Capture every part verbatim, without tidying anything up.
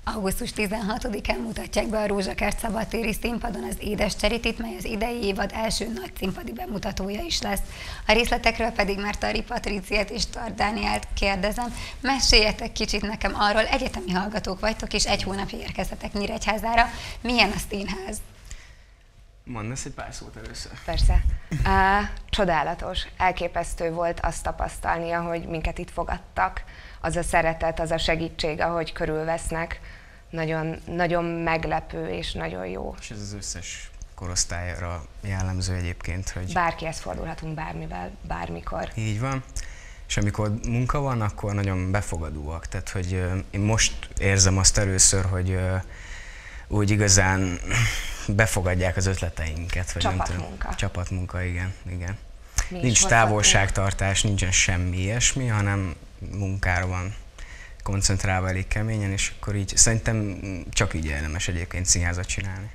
augusztus tizenhatodikán mutatják be a Rózsakert szabadtéri színpadon az Édes Charityt, mely az idei évad első nagy színpadi bemutatója is lesz. A részletekről pedig már Tari Patriciát és Tar Dánielt kérdezem. Meséljetek kicsit nekem arról, egyetemi hallgatók vagytok, és egy hónapja érkeztetek Nyíregyházára. Milyen a színház? Mondasz egy pár szót először? Persze. Uh, csodálatos, elképesztő volt azt tapasztalni, ahogy minket itt fogadtak. Az a szeretet, az a segítség, ahogy körülvesznek, nagyon, nagyon meglepő és nagyon jó. És ez az összes korosztályra jellemző egyébként, hogy... Bárkihez fordulhatunk bármivel, bármikor. Így van. És amikor munka van, akkor nagyon befogadóak. Tehát, hogy uh, én most érzem azt először, hogy uh, úgy igazán befogadják az ötleteinket. Vagy Csapatmunka. Nem Csapatmunka, igen. igen. Nincs távolságtartás, nincsen semmi ilyesmi, hanem munkára van koncentrálva elég keményen, és akkor így szerintem csak így érdemes egyébként színházat csinálni.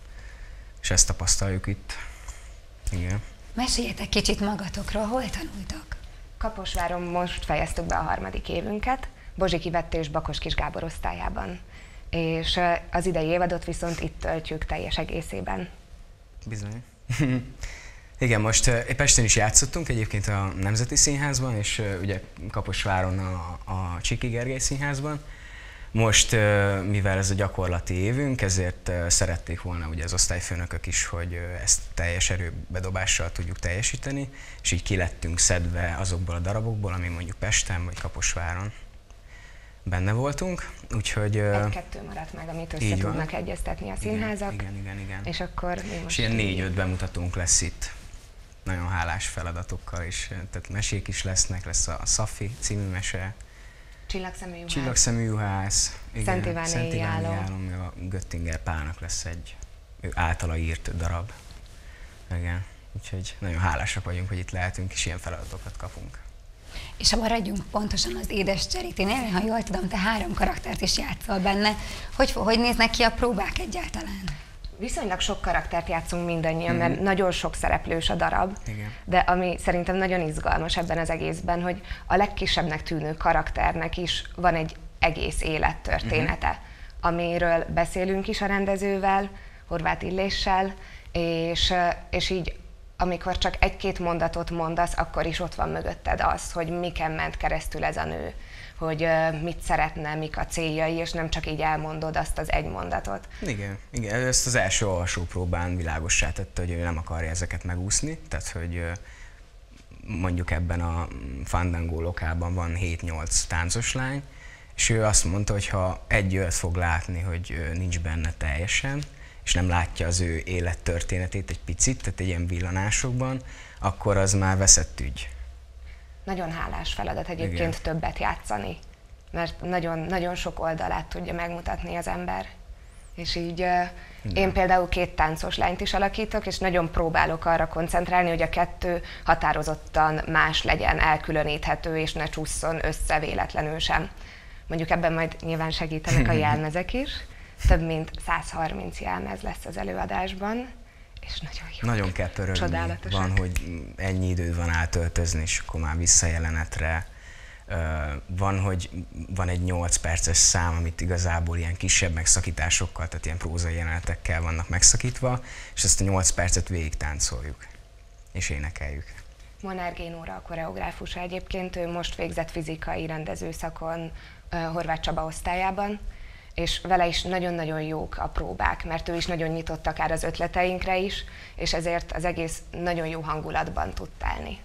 És ezt tapasztaljuk itt. Igen. Meséljetek kicsit magatokról, hol tanultok? Kaposváron most fejeztük be a harmadik évünket, Bozsiki Vette és Bakos Kis Gábor osztályában. És az idei évadot viszont itt töltjük teljes egészében. Bizony. Igen, most épp Pesten is játszottunk egyébként a Nemzeti Színházban, és ugye Kaposváron a, a Csiki Gergely Színházban. Most, mivel ez a gyakorlati évünk, ezért szerették volna ugye az osztályfőnökök is, hogy ezt teljes erőbedobással tudjuk teljesíteni, és így ki lettünk szedve azokból a darabokból, ami mondjuk Pesten vagy Kaposváron benne voltunk, úgyhogy... Egy-kettő maradt meg, amit össze tudnak egyeztetni a színházak. Igen, igen, igen. És akkor mi most... És ilyen négy-öt bemutatónk lesz itt. Nagyon hálás feladatokkal is, tehát mesék is lesznek, lesz a Szafi című mese. Csillagszemű juhász. Csillagszemű juhász. Szent Iványi álom. A Göttinger Pálnak lesz egy ő általa írt darab. Igen. Úgyhogy nagyon hálásak vagyunk, hogy itt lehetünk, és ilyen feladatokat kapunk. És ha maradjunk pontosan az Édes Charitynél, ha jól tudom, te három karaktert is játszol benne. Hogy, hogy néznek ki a próbák egyáltalán? Viszonylag sok karaktert játszunk mindannyian, mm-hmm. mert nagyon sok szereplős a darab. Igen. De ami szerintem nagyon izgalmas ebben az egészben, hogy a legkisebbnek tűnő karakternek is van egy egész élettörténete, mm-hmm. amiről beszélünk is a rendezővel, Horváth Illéssel, és, és így amikor csak egy-két mondatot mondasz, akkor is ott van mögötted az, hogy miken ment keresztül ez a nő, hogy mit szeretne, mik a céljai, és nem csak így elmondod azt az egy mondatot. Igen, igen, ezt az első alsópróbán világossá tette, hogy ő nem akarja ezeket megúszni, tehát hogy mondjuk ebben a Fandango lokában van hét-nyolc táncos lány, és ő azt mondta, hogy ha egy olyat fog látni, hogy nincs benne teljesen, és nem látja az ő élettörténetét egy picit, tehát egy ilyen villanásokban, akkor az már veszett ügy. Nagyon hálás feladat egyébként Igen. többet játszani, mert nagyon, nagyon sok oldalát tudja megmutatni az ember. És így Igen. én például két táncos lányt is alakítok, és nagyon próbálok arra koncentrálni, hogy a kettő határozottan más legyen, elkülöníthető, és ne csúszson össze véletlenül sem. Mondjuk ebben majd nyilván segítenek a jelmezek is. Több mint száz harminc jelmez lesz az előadásban, és nagyon jó. Nagyon kell pörögni. Van, hogy ennyi időd van átöltözni, és akkor már visszajelenetre. Van, hogy van egy nyolc perces szám, amit igazából ilyen kisebb megszakításokkal, tehát ilyen prózai jelenetekkel vannak megszakítva, és ezt a nyolc percet végig táncoljuk, és énekeljük. Molnár Génóra a koreográfusa egyébként, ő most végzett fizikai rendezőszakon Horváth Csaba osztályában, és vele is nagyon-nagyon jók a próbák, mert ő is nagyon nyitott akár az ötleteinkre is, és ezért az egész nagyon jó hangulatban tud állni.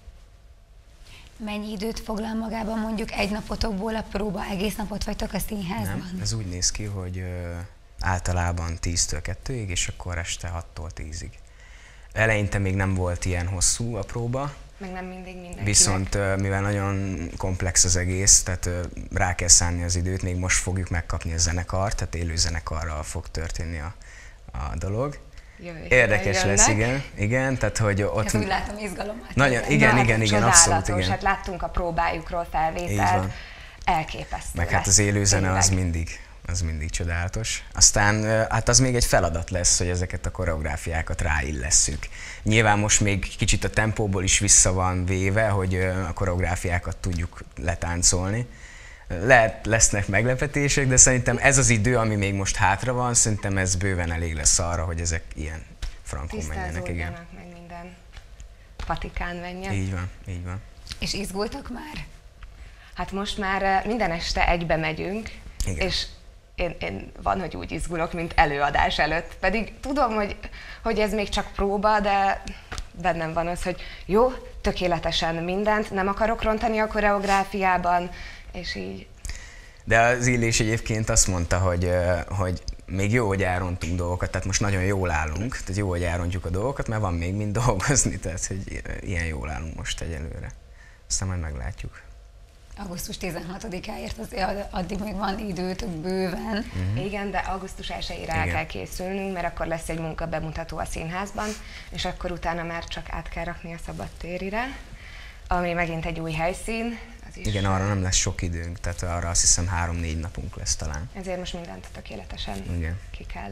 Mennyi időt foglal magában mondjuk egy napotokból a próba? Egész napot vagytok a színházban? Nem, ez úgy néz ki, hogy ö, általában tíztől kettőig, és akkor este hattól tízig. Eleinte még nem volt ilyen hosszú a próba, meg nem mindig mindenkinek. Viszont mivel nagyon komplex az egész, tehát rá kell szánni az időt, még most fogjuk megkapni a zenekart, tehát élő zenekarral fog történni a, a dolog. Jövő Érdekes lesz, igen, igen, tehát hogy ott... Ez úgy látom izgalommal. Nagyon, igen, Na, igen, igen, abszolút, igen. Hát láttunk a próbájukról felvételt, elképesztő meg hát az élő zene az mindig, az mindig csodálatos. Aztán hát az még egy feladat lesz, hogy ezeket a koreográfiákat ráillesszük. Nyilván most még kicsit a tempóból is vissza van véve, hogy a koreográfiákat tudjuk letáncolni, lehet lesznek meglepetések, de szerintem ez az idő, ami még most hátra van, szerintem ez bőven elég lesz arra, hogy ezek ilyen frankon menjenek. Igen. Meg minden patikán menjen. Így van, így van. És izgultak már? Hát most már minden este egybe megyünk, Igen. és én, én van, hogy úgy izgulok, mint előadás előtt. Pedig tudom, hogy, hogy ez még csak próba, de bennem van az, hogy jó, tökéletesen mindent, nem akarok rontani a koreográfiában, és így. De az Illés egyébként azt mondta, hogy, hogy még jó, hogy elrontunk dolgokat, tehát most nagyon jól állunk, tehát jó, hogy elrontjuk a dolgokat, mert van még mind dolgozni, tehát hogy ilyen jól állunk most egyelőre. Aztán majd meglátjuk. augusztus tizenhatodikáért azért addig még van időtök bőven. Uh-huh. Igen, de augusztus elsejére el kell készülnünk, mert akkor lesz egy munkabemutató a színházban, és akkor utána már csak át kell rakni a szabadtérire, ami megint egy új helyszín. Az is. Igen, arra nem lesz sok időnk, tehát arra azt hiszem három-négy napunk lesz talán. Ezért most mindent tökéletesen Igen. ki kell.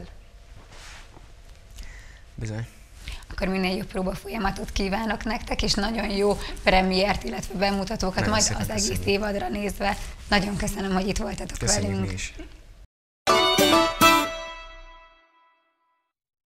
Bizony. Akkor minél jobb próba folyamatot kívánok nektek, és nagyon jó premiért, illetve bemutatókat, nagyon majd az egész köszönjük. évadra nézve. Nagyon köszönöm, hogy itt voltatok Köszönjük velünk. Mi is.